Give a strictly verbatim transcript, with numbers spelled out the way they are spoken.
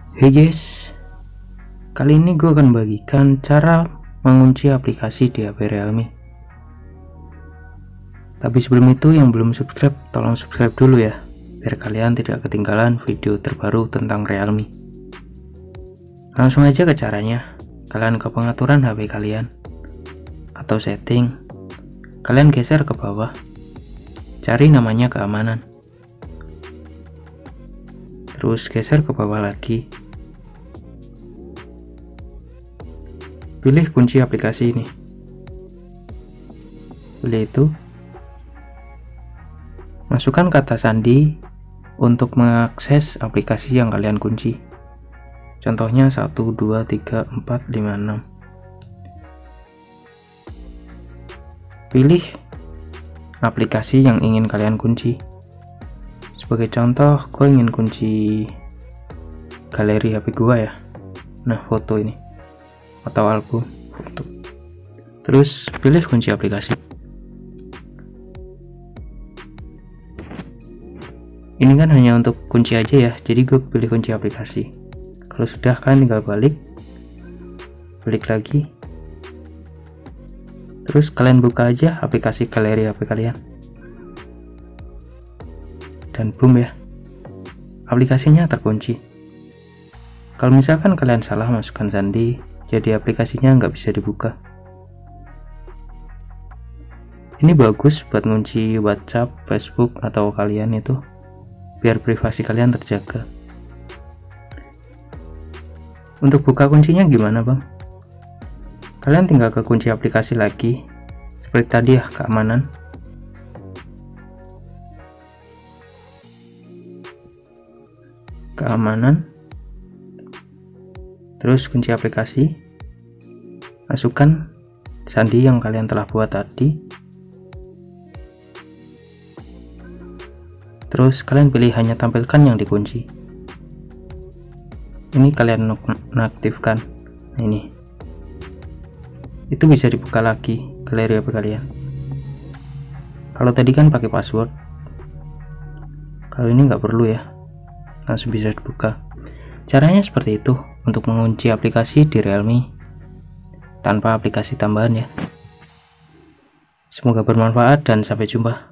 Hey guys, kali ini gue akan bagikan cara mengunci aplikasi di H P Realme. Tapi sebelum itu, yang belum subscribe tolong subscribe dulu ya, biar kalian tidak ketinggalan video terbaru tentang Realme. Langsung aja ke caranya. Kalian ke pengaturan H P kalian atau setting, kalian geser ke bawah, cari namanya keamanan, terus geser ke bawah lagi, pilih kunci aplikasi ini, pilih itu, masukkan kata sandi untuk mengakses aplikasi yang kalian kunci, contohnya satu dua tiga empat lima enam. Pilih aplikasi yang ingin kalian kunci. Sebagai contoh, gue ingin kunci galeri H P gua ya, nah foto ini atau album foto. Terus pilih kunci aplikasi. Ini kan hanya untuk kunci aja ya, jadi gue pilih kunci aplikasi. Kalau sudah, kalian tinggal balik, balik lagi, terus kalian buka aja aplikasi galeri H P kalian, dan boom ya, aplikasinya terkunci. Kalau misalkan kalian salah masukkan sandi, jadi aplikasinya nggak bisa dibuka. Ini bagus buat ngunci WhatsApp, Facebook, atau kalian itu, biar privasi kalian terjaga. Untuk buka kuncinya gimana bang? Kalian tinggal ke kunci aplikasi lagi, seperti tadi ya, keamanan. Keamanan, terus kunci aplikasi, masukkan sandi yang kalian telah buat tadi, terus kalian pilih hanya tampilkan yang dikunci. Ini kalian nonaktifkan. Nah, ini itu bisa dibuka lagi galeri H P kalian. Kalau tadi kan pakai password, kalau ini nggak perlu ya, langsung bisa dibuka. Caranya seperti itu untuk mengunci aplikasi di Realme tanpa aplikasi tambahan ya. Semoga bermanfaat dan sampai jumpa.